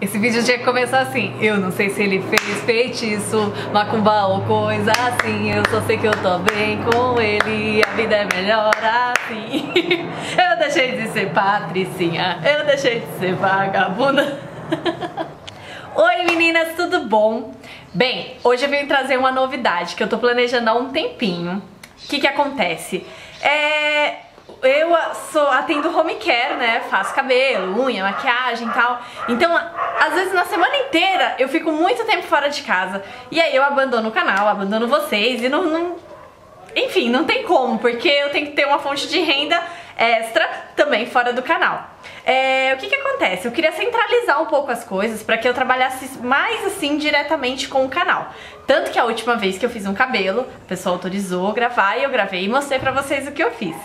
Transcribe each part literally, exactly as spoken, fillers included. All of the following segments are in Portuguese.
Esse vídeo tinha que começar assim: eu não sei se ele fez feitiço, macumba ou coisa assim, eu só sei que eu tô bem com ele, a vida é melhor assim. Eu deixei de ser patricinha, eu deixei de ser vagabunda. Oi meninas, tudo bom? Bem, hoje eu vim trazer uma novidade que eu tô planejando há um tempinho. O que que acontece? É... Eu sou, atendo home care, né? Faço cabelo, unha, maquiagem e tal. Então, às vezes na semana inteira eu fico muito tempo fora de casa. E aí eu abandono o canal, abandono vocês e não... não... Enfim, não tem como, porque eu tenho que ter uma fonte de renda extra também fora do canal. É, o que que acontece? Eu queria centralizar um pouco as coisas para que eu trabalhasse mais assim diretamente com o canal. Tanto que a última vez que eu fiz um cabelo, a pessoa autorizou gravar e eu gravei e mostrei pra vocês o que eu fiz.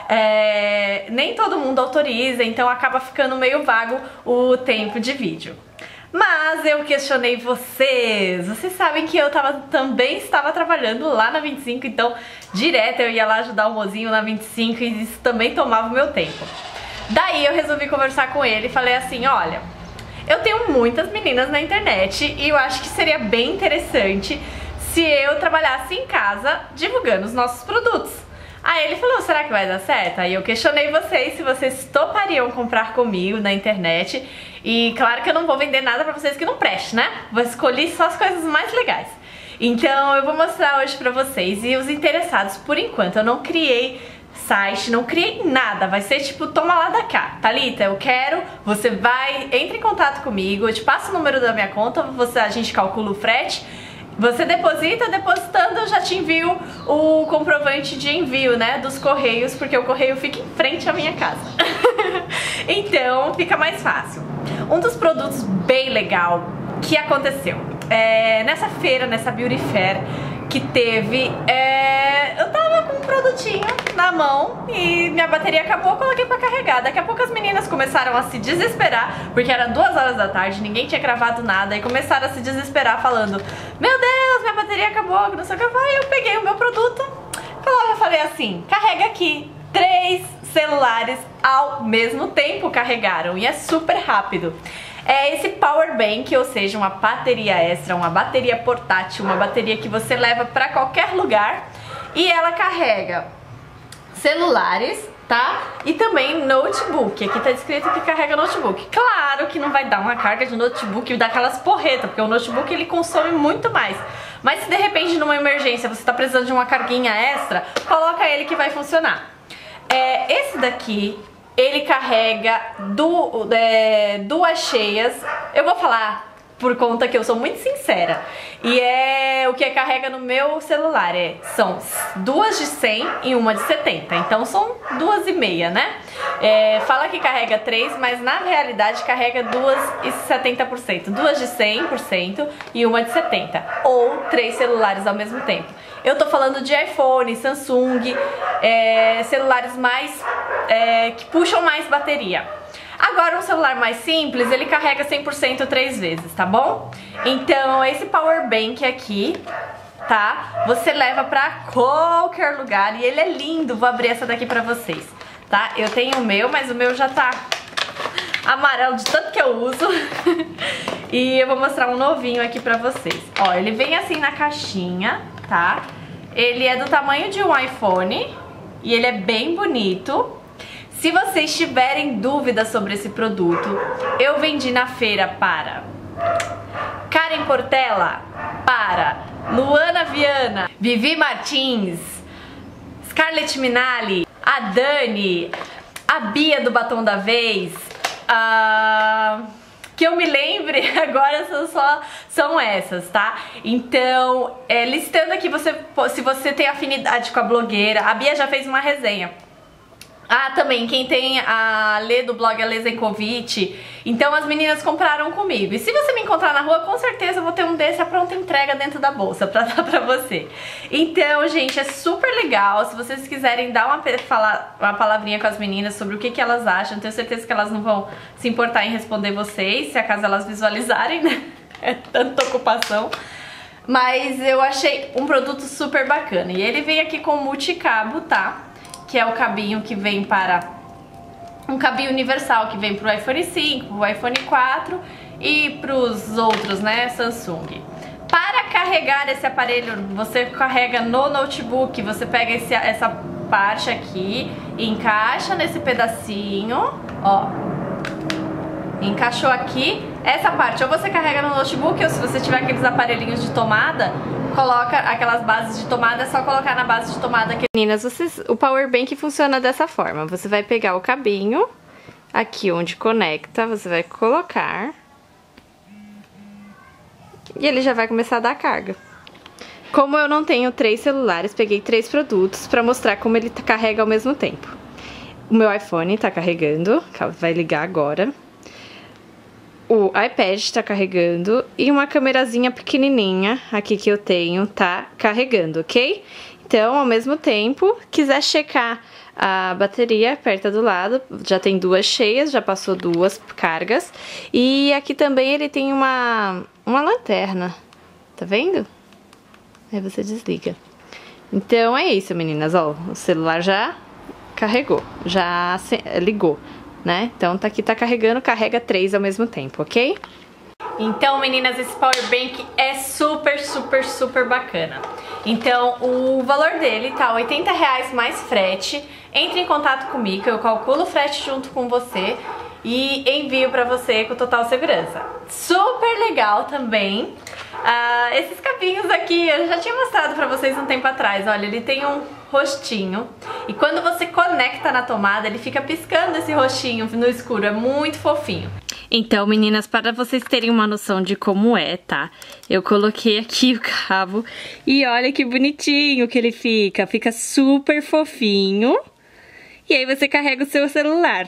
É, nem todo mundo autoriza, então acaba ficando meio vago o tempo de vídeo. Mas eu questionei vocês, vocês sabem que eu tava, também estava trabalhando lá na vinte e cinco, então direto eu ia lá ajudar o mozinho na vinte e cinco e isso também tomava o meu tempo. Daí eu resolvi conversar com ele e falei assim, olha, eu tenho muitas meninas na internet e eu acho que seria bem interessante se eu trabalhasse em casa divulgando os nossos produtos. Aí ele falou, será que vai dar certo? Aí eu questionei vocês se vocês topariam comprar comigo na internet. E claro que eu não vou vender nada pra vocês que não preste, né? Vou escolher só as coisas mais legais. Então eu vou mostrar hoje pra vocês. E os interessados, por enquanto, eu não criei site, não criei nada. Vai ser tipo, toma lá da cá. Thalita, eu quero, você vai, entre em contato comigo, eu te passo o número da minha conta, você, a gente calcula o frete. Você deposita, depositando eu já te envio o comprovante de envio, né, dos correios, porque o correio fica em frente à minha casa. Então fica mais fácil. Um dos produtos bem legal que aconteceu é, nessa feira, nessa Beauty Fair que teve, é, eu tava com um produtinho na mão e minha bateria acabou, eu coloquei pra carregar. Daqui a pouco as meninas começaram a se desesperar, porque era duas horas da tarde, ninguém tinha gravado nada, e começaram a se desesperar falando, meu Deus, minha bateria acabou, que não sei o que. Aí eu peguei o meu produto, eu falei assim, carrega aqui. Três celulares ao mesmo tempo carregaram e é super rápido. É esse power bank, ou seja, uma bateria extra, uma bateria portátil, uma bateria que você leva para qualquer lugar e ela carrega celulares, tá? E também notebook. Aqui tá escrito que carrega notebook. Claro que não vai dar uma carga de notebook daquelas porretas, porque o notebook ele consome muito mais. Mas se de repente numa emergência você tá precisando de uma carguinha extra, coloca ele que vai funcionar. É, esse daqui, ele carrega du, é, duas cheias. Eu vou falar por conta que eu sou muito sincera. E é o que carrega no meu celular. É, são duas de cem e uma de setenta. Então são duas e meia, né? É, fala que carrega três, mas na realidade carrega duas e setenta por cento. Duas de cem por cento e uma de setenta. Ou três celulares ao mesmo tempo. Eu tô falando de iPhone, Samsung, é, celulares mais é, que puxam mais bateria. Agora um celular mais simples, ele carrega cem por cento três vezes, tá bom? Então esse power bank aqui, tá? Você leva pra qualquer lugar e ele é lindo. Vou abrir essa daqui pra vocês, tá? Eu tenho o meu, mas o meu já tá amarelo de tanto que eu uso. E eu vou mostrar um novinho aqui pra vocês. Ó, ele vem assim na caixinha, tá? Ele é do tamanho de um iPhone e ele é bem bonito. Se vocês tiverem dúvidas sobre esse produto, eu vendi na feira para Karen Portela, para Luana Viana, Vivi Martins, Scarlett Minali, a Dani, a Bia do Batom da Vez, a... que eu me lembre agora são só são essas, tá? Então, é, listando aqui, você, se você tem afinidade com a blogueira, a Bia já fez uma resenha. Ah, também, quem tem a Lê do blog Alê Zenkovic, então as meninas compraram comigo. E se você me encontrar na rua, com certeza eu vou ter um desse a pronta entrega dentro da bolsa pra dar pra você. Então, gente, é super legal. Se vocês quiserem dar uma, falar, uma palavrinha com as meninas sobre o que, que elas acham, tenho certeza que elas não vão se importar em responder vocês, se acaso elas visualizarem, né? É tanta ocupação. Mas eu achei um produto super bacana. E ele vem aqui com multicabo, tá? Que é o cabinho que vem para um cabinho universal que vem para o iPhone cinco, o iPhone quatro e pros outros, né, Samsung. Para carregar esse aparelho, você carrega no notebook, você pega esse, essa parte aqui, encaixa nesse pedacinho, ó, encaixou aqui, essa parte ou você carrega no notebook ou se você tiver aqueles aparelhinhos de tomada, coloca aquelas bases de tomada, é só colocar na base de tomada aqui. Meninas, vocês, o power bank funciona dessa forma, você vai pegar o cabinho, aqui onde conecta, você vai colocar e ele já vai começar a dar carga. Como eu não tenho três celulares, peguei três produtos pra mostrar como ele carrega ao mesmo tempo. O meu iPhone tá carregando, vai ligar agora. O iPad tá carregando e uma câmerazinha pequenininha aqui que eu tenho tá carregando, ok? Então, ao mesmo tempo, quiser checar a bateria, aperta do lado, já tem duas cheias, já passou duas cargas. E aqui também ele tem uma, uma lanterna, tá vendo? Aí você desliga. Então é isso, meninas, ó, o celular já carregou, já ligou, né? Então tá aqui, tá carregando, carrega três ao mesmo tempo, ok? Então, meninas, esse power bank é super, super, super bacana. Então, o valor dele tá oitenta reais mais frete. Entre em contato comigo, eu calculo o frete junto com você e envio pra você com total segurança. Super legal também. Uh, esses cabinhos aqui, eu já tinha mostrado pra vocês um tempo atrás. Olha, ele tem um rostinho e quando você conecta na tomada, ele fica piscando esse rostinho no escuro, é muito fofinho. Então, meninas, para vocês terem uma noção de como é, tá? Eu coloquei aqui o cabo e olha que bonitinho que ele fica. Fica super fofinho. E aí você carrega o seu celular.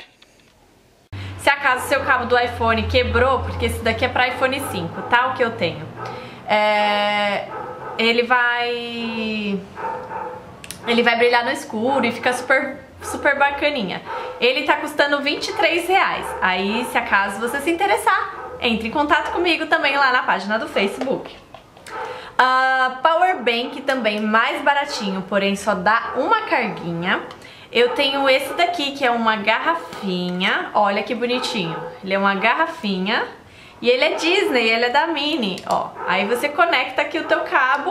Se acaso o seu cabo do iPhone quebrou, porque esse daqui é para iPhone cinco, tá? O que eu tenho. É... Ele vai... Ele vai brilhar no escuro e fica super... super bacaninha. Ele tá custando vinte e três reais. Aí, se acaso você se interessar, entre em contato comigo também lá na página do Facebook. Uh, Power Bank também mais baratinho, porém só dá uma carguinha. Eu tenho esse daqui, que é uma garrafinha. Olha que bonitinho. Ele é uma garrafinha e ele é Disney, ele é da Mini, ó. Aí você conecta aqui o teu cabo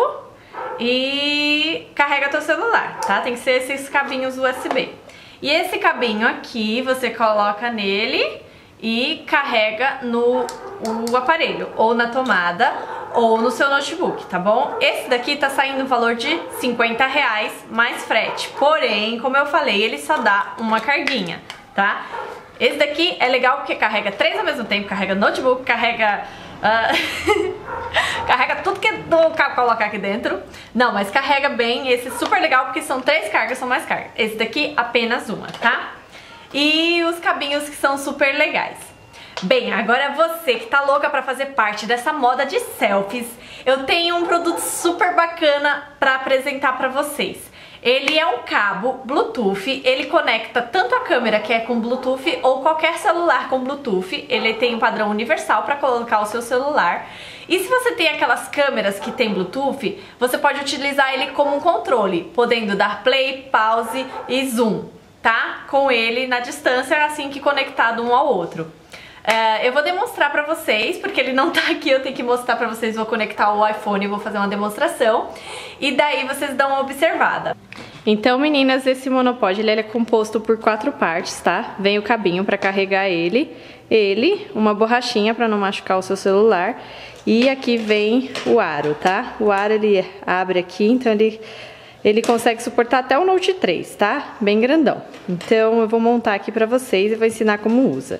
e carrega teu celular, tá? Tem que ser esses cabinhos U S B. E esse cabinho aqui, você coloca nele e carrega no o aparelho, ou na tomada, ou no seu notebook, tá bom? Esse daqui tá saindo no valor de cinquenta reais mais frete. Porém, como eu falei, ele só dá uma carguinha, tá? Esse daqui é legal porque carrega três ao mesmo tempo, carrega notebook, carrega... Uh... carrega tudo que o cabo colocar aqui dentro. Não, mas carrega bem. Esse é super legal porque são três cargas, são mais cargas. Esse daqui apenas uma, tá? E os cabinhos que são super legais. Bem, agora você que tá louca pra fazer parte dessa moda de selfies, eu tenho um produto super bacana pra apresentar pra vocês. Ele é um cabo Bluetooth, ele conecta tanto a câmera que é com Bluetooth ou qualquer celular com Bluetooth. Ele tem um padrão universal para colocar o seu celular. E se você tem aquelas câmeras que tem Bluetooth, você pode utilizar ele como um controle, podendo dar play, pause e zoom, tá? Com ele na distância, assim que conectado um ao outro. Uh, eu vou demonstrar pra vocês, porque ele não tá aqui, eu tenho que mostrar pra vocês, vou conectar o iPhone e vou fazer uma demonstração. E daí vocês dão uma observada. Então, meninas, esse monopod ele é composto por quatro partes, tá? Vem o cabinho pra carregar ele, ele, uma borrachinha pra não machucar o seu celular. E aqui vem o aro, tá? O aro ele abre aqui, então ele... Ele consegue suportar até o Note três, tá? Bem grandão. Então eu vou montar aqui pra vocês e vou ensinar como usa.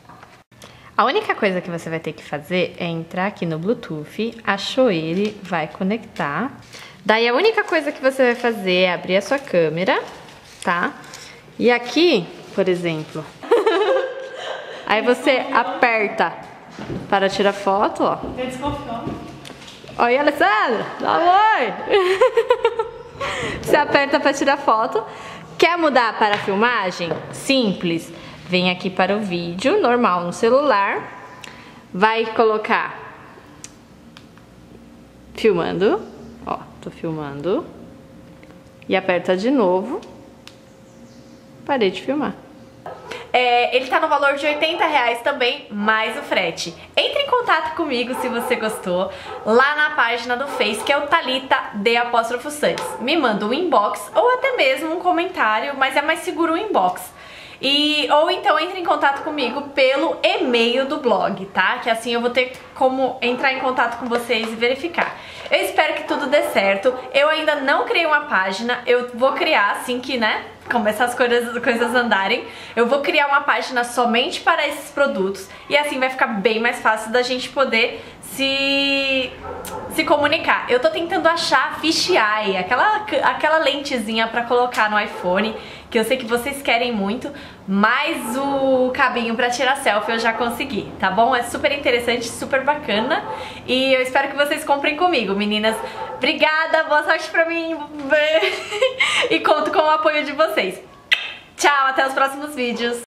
A única coisa que você vai ter que fazer é entrar aqui no Bluetooth, achou ele, vai conectar. Daí a única coisa que você vai fazer é abrir a sua câmera, tá? E aqui, por exemplo, aí você aperta para tirar foto, ó. Oi, Alessandra! Dá um oi! Você aperta para tirar foto. Quer mudar para a filmagem? Simples. Vem aqui para o vídeo, normal no celular. Vai colocar filmando. Ó, tô filmando. E aperta de novo. Parei de filmar. É, ele tá no valor de oitenta reais também, mais o frete. Entre em contato comigo se você gostou, lá na página do Face, que é o Thalita de apóstrofo Santos. Me manda um inbox ou até mesmo um comentário, mas é mais seguro o inbox. E, ou então entre em contato comigo pelo e-mail do blog, tá? Que assim eu vou ter como entrar em contato com vocês e verificar. Eu espero que tudo dê certo. Eu ainda não criei uma página, eu vou criar assim que, né, começar as coisas, coisas andarem. Eu vou criar uma página somente para esses produtos e assim vai ficar bem mais fácil da gente poder se, se comunicar. Eu tô tentando achar a Fish Eye, aquela, aquela lentezinha pra colocar no iPhone, que eu sei que vocês querem muito, mas o cabinho pra tirar selfie eu já consegui, tá bom? É super interessante, super bacana e eu espero que vocês comprem comigo, meninas. Obrigada, boa sorte pra mim e conto com o apoio de vocês. Tchau, até os próximos vídeos.